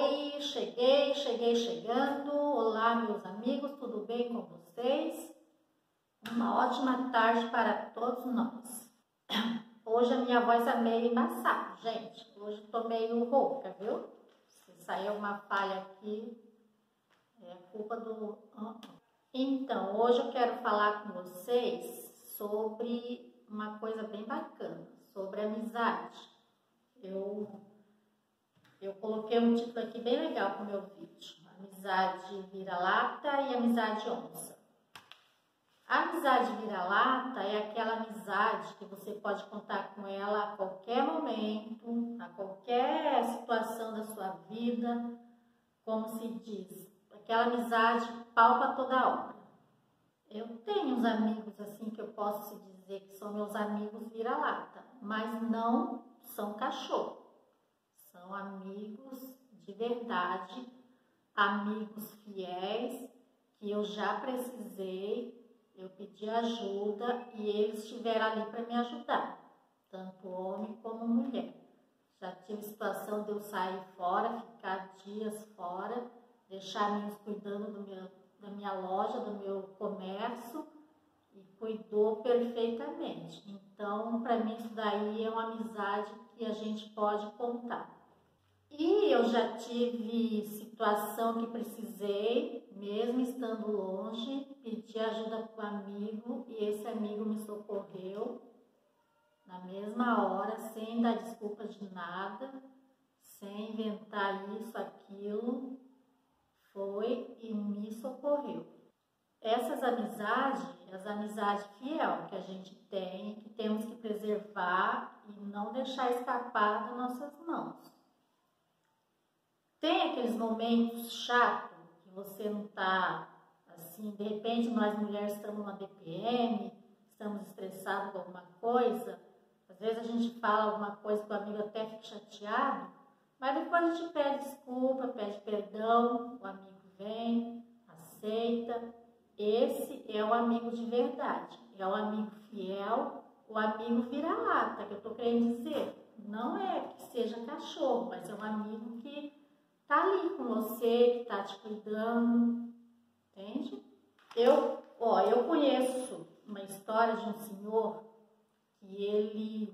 Oi, cheguei chegando. Olá, meus amigos, tudo bem com vocês? Uma ótima tarde para todos nós. Hoje a minha voz é meio embaçada, gente. Hoje tô meio rouca, viu? Se sair uma falha aqui, é culpa do... Então, hoje eu quero falar com vocês sobre uma coisa bem bacana, sobre amizade. Eu coloquei um título aqui bem legal para o meu vídeo. Amizade vira-lata e amizade onça. A amizade vira-lata é aquela amizade que você pode contar com ela a qualquer momento, a qualquer situação da sua vida, como se diz, aquela amizade pau para toda hora. Eu tenho uns amigos assim que eu posso dizer que são meus amigos vira-lata, mas não são cachorro. São amigos de verdade, amigos fiéis, que eu já precisei, eu pedi ajuda e eles estiveram ali para me ajudar, tanto homem como mulher. Já tive situação de eu sair fora, ficar dias fora, deixar meninos cuidando da minha loja, do meu comércio, e cuidou perfeitamente. Então, para mim, isso daí é uma amizade que a gente pode contar. E eu já tive situação que precisei, mesmo estando longe, pedir ajuda para um amigo e esse amigo me socorreu na mesma hora, sem dar desculpa de nada, sem inventar isso, aquilo, foi e me socorreu. Essas amizades, as amizades fiel que a gente tem, que temos que preservar e não deixar escapar das nossas mãos. Tem aqueles momentos chatos que você não tá, assim, de repente nós mulheres estamos numa DPM, estamos estressados com alguma coisa, às vezes a gente fala alguma coisa que o amigo até fica chateado, mas depois a gente pede desculpa, pede perdão, o amigo vem, aceita. Esse é o amigo de verdade, é o amigo fiel, o amigo vira-lata, que eu tô querendo dizer. Não é que seja cachorro, mas é um amigo que tá ali com você, que tá te cuidando, entende? Eu conheço uma história de um senhor que ele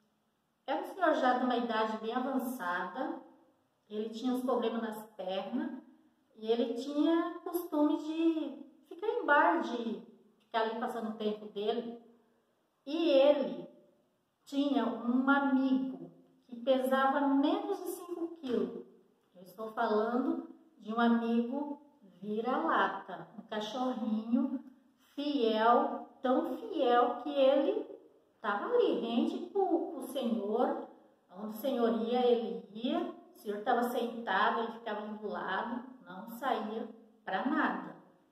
era um senhor já de uma idade bem avançada, ele tinha uns problemas nas pernas e ele tinha costume de ficar em bar, de ficar ali passando o tempo dele. E ele tinha um amigo que pesava menos de 5 quilos. Eu estou falando de um amigo vira-lata, um cachorrinho fiel, tão fiel que ele estava ali, rente com o senhor, onde o senhor ia, ele ia, o senhor estava sentado, ele ficava ali do lado, não saía para nada.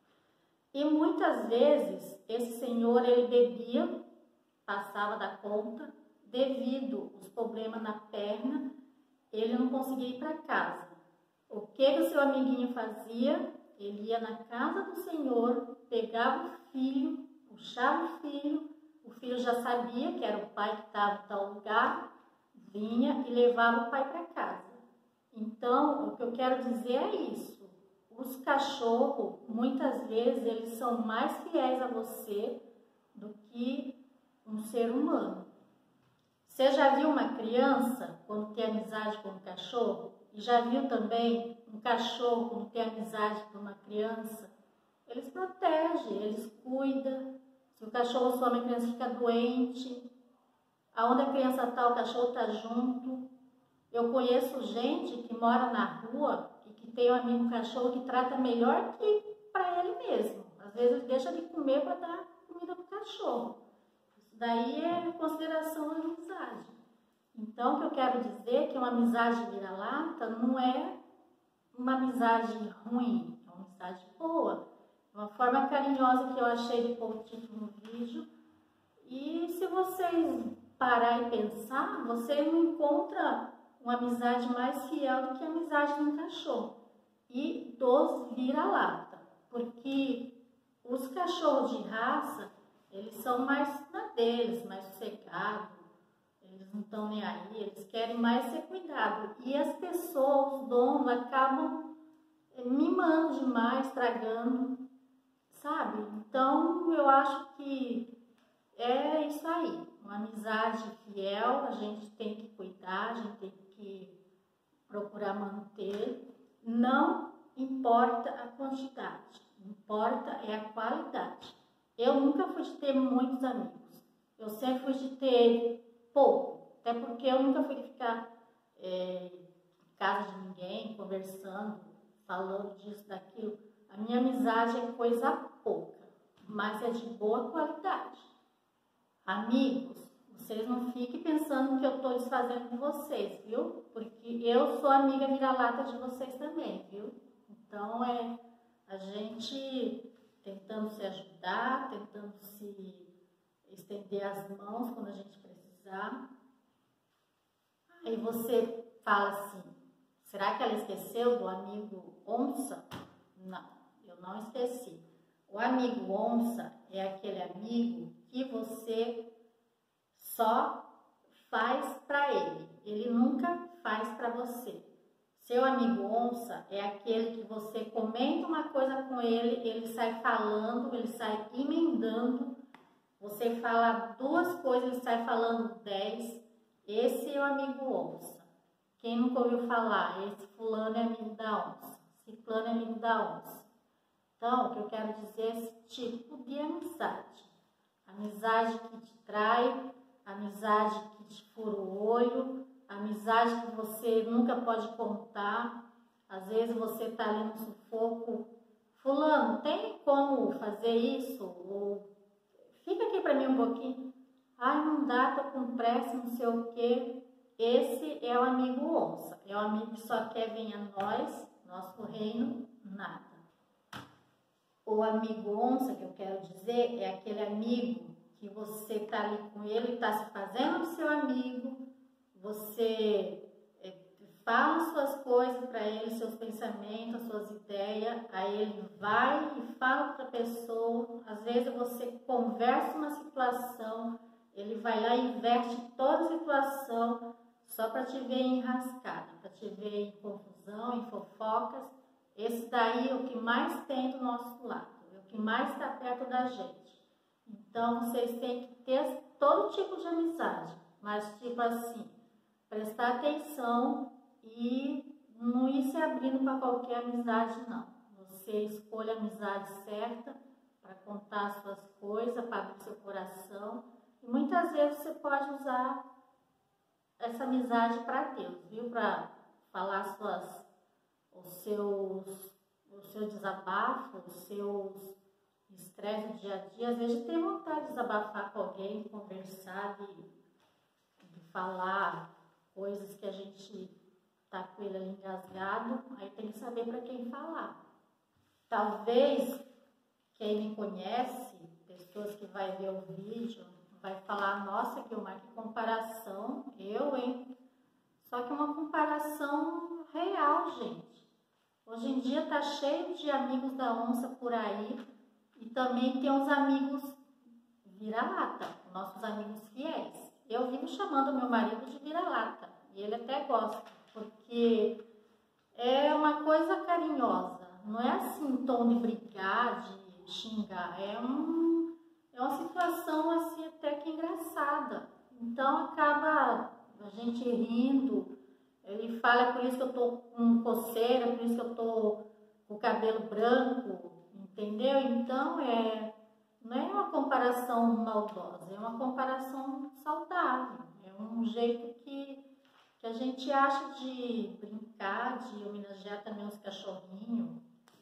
E muitas vezes esse senhor ele bebia, passava da conta, devido aos problemas na perna, ele não conseguia ir para casa. O que o seu amiguinho fazia? Ele ia na casa do senhor, pegava o filho, puxava o filho já sabia que era o pai que estava em tal lugar, vinha e levava o pai para casa. Então, o que eu quero dizer é isso. Os cachorros, muitas vezes, eles são mais fiéis a você do que um ser humano. Você já viu uma criança quando tem amizade com um cachorro? E já viu também um cachorro quando tem amizade com uma criança? Eles protegem, eles cuidam. Se o cachorro some, a criança fica doente. Aonde a criança está, o cachorro está junto. Eu conheço gente que mora na rua e que tem um amigo cachorro que trata melhor que para ele mesmo. Às vezes ele deixa de comer para dar comida para o cachorro. Isso daí é consideração da amizade. Então, o que eu quero dizer é que uma amizade vira-lata não é uma amizade ruim, é uma amizade boa. É uma forma carinhosa que eu achei de pôr o título no vídeo. E se vocês parar e pensar, você não encontra uma amizade mais fiel do que a amizade de um cachorro. E dos vira-lata. Porque os cachorros de raça, eles são mais na deles, mais sossegados. Eles não estão nem aí, eles querem mais ser cuidados. E as pessoas, os donos, acabam acabam mimando demais, estragando, sabe? Então, eu acho que é isso aí. Uma amizade fiel, a gente tem que cuidar, a gente tem que procurar manter. Não importa a quantidade, importa é a qualidade. Eu nunca fui de ter muitos amigos, eu sempre fui de ter pouco, até porque eu nunca fui de ficar em casa de ninguém, conversando, falando disso, daquilo. A minha amizade é coisa pouca, mas é de boa qualidade. Amigos, vocês não fiquem pensando que eu estou desfazendo de vocês, viu? Porque eu sou amiga vira-lata de vocês também, viu? Então, é a gente tentando se ajudar, tentando se estender as mãos quando a gente precisar. Aí você fala assim, será que ela esqueceu do amigo onça? Não, eu não esqueci. O amigo onça é aquele amigo que você só faz para ele, ele nunca faz para você. Seu amigo onça é aquele que você comenta uma coisa com ele, ele sai falando, ele sai emendando, você fala 2 coisas, ele sai falando 10, esse é o amigo onça. Quem nunca ouviu falar, esse fulano é amigo da onça, ciclano é amigo da onça. Então, o que eu quero dizer é esse tipo de amizade. Amizade que te trai, amizade que te fura o olho, amizade que você nunca pode contar. Às vezes você está ali no sufoco, fulano, tem como fazer isso? Ou fica aqui para mim um pouquinho. Ai, não dá, tô com pressa, não sei o quê. Esse é o amigo onça, é o amigo que só quer vir a nós, nosso reino, nada. O amigo onça, que eu quero dizer, é aquele amigo que você está ali com ele, está se fazendo seu amigo, você fala suas coisas para ele, seus pensamentos, suas ideias, aí ele vai e fala para a pessoa, às vezes você conversa uma situação, ele vai lá e inverte toda a situação só para te ver enrascada, para te ver em confusão, em fofocas. Esse daí é o que mais tem do nosso lado, é o que mais está perto da gente. Então, vocês têm que ter todo tipo de amizade, mas tipo assim, prestar atenção e não ir se abrindo para qualquer amizade, não. Você escolha a amizade certa para contar as suas coisas, para abrir seu coração. E muitas vezes você pode usar essa amizade para Deus, viu? Para falar o seu desabafo, os seus estresse do dia a dia. Às vezes tem vontade de desabafar com alguém, de conversar, de falar coisas que a gente está com ele ali engasgado, aí tem que saber para quem falar. Talvez quem me conhece, pessoas que vai ver o vídeo, vai falar, nossa, Guilmar, que comparação, hein? Só que uma comparação real, gente. Hoje em dia tá cheio de amigos da onça por aí e também tem uns amigos vira-lata, nossos amigos fiéis. Eu vivo chamando meu marido de vira-lata e ele até gosta, porque é uma coisa carinhosa, não é assim em tom de brigar, de xingar, é uma situação assim até que engraçada. Então acaba a gente rindo, ele fala, é por isso que eu tô com coceira, é por isso que eu tô com o cabelo branco, entendeu? Então não é uma comparação maldosa, é uma comparação saudável, é um jeito que a gente acha de brincar, de homenagear também os cachorrinhos.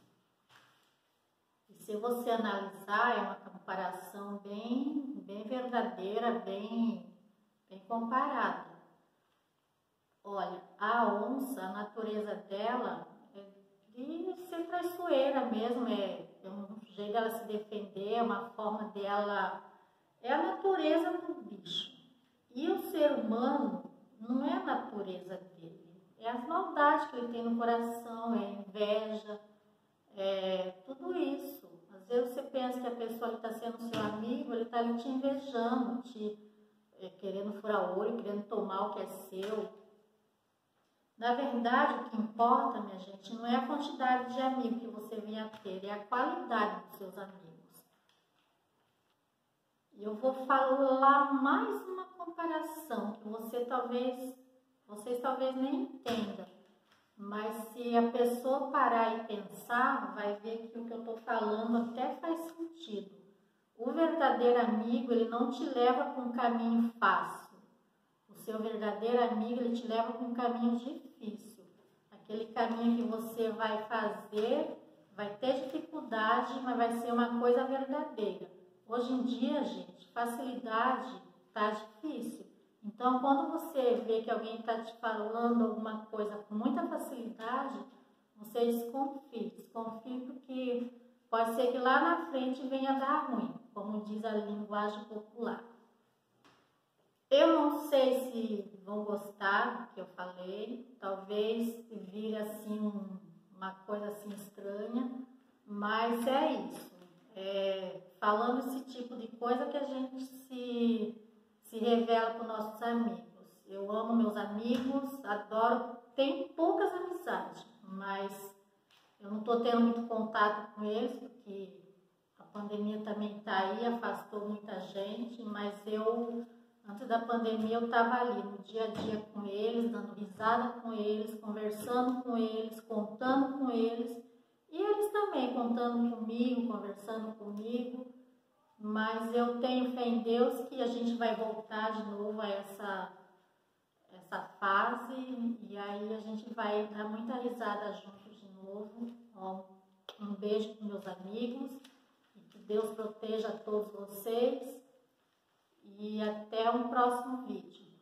E se você analisar, é uma comparação bem verdadeira, bem comparada. Olha, a onça, a natureza dela é de ser traiçoeira mesmo, é um jeito dela se defender, é uma forma dela, é a natureza do bicho. E o ser humano não é a natureza dele, é as maldades que ele tem no coração, é a inveja, é tudo isso. Às vezes você pensa que a pessoa está sendo seu amigo, ele está ali te invejando, querendo furar o olho, querendo tomar o que é seu. Na verdade, o que importa, minha gente, não é a quantidade de amigos que você vem a ter, é a qualidade dos seus amigos. E eu vou falar mais uma comparação que vocês talvez nem entendam. Mas se a pessoa parar e pensar, vai ver que o que eu estou falando até faz sentido. O verdadeiro amigo, ele não te leva para um caminho fácil. O seu verdadeiro amigo, ele te leva para um caminho difícil. Aquele caminho que você vai fazer, vai ter dificuldade, mas vai ser uma coisa verdadeira. Hoje em dia, gente, facilidade está difícil. Então, quando você vê que alguém está te falando alguma coisa com muita facilidade, você desconfie. Desconfie porque pode ser que lá na frente venha dar ruim, como diz a linguagem popular. Eu não sei se vão gostar do que eu falei, talvez vire assim uma coisa assim estranha, mas é isso. Falando esse tipo de coisa que a gente se revela para os nossos amigos. Eu amo meus amigos, adoro, tenho poucas amizades, mas eu não estou tendo muito contato com eles, porque a pandemia também está aí, afastou muita gente, mas antes da pandemia, eu estava ali no dia a dia com eles, dando risada com eles, conversando com eles, contando com eles, e eles também contando comigo, conversando comigo. Mas eu tenho fé em Deus que a gente vai voltar de novo a essa fase, e aí a gente vai dar muita risada juntos de novo. Um beijo para meus amigos, e que Deus proteja todos vocês, e até um próximo vídeo.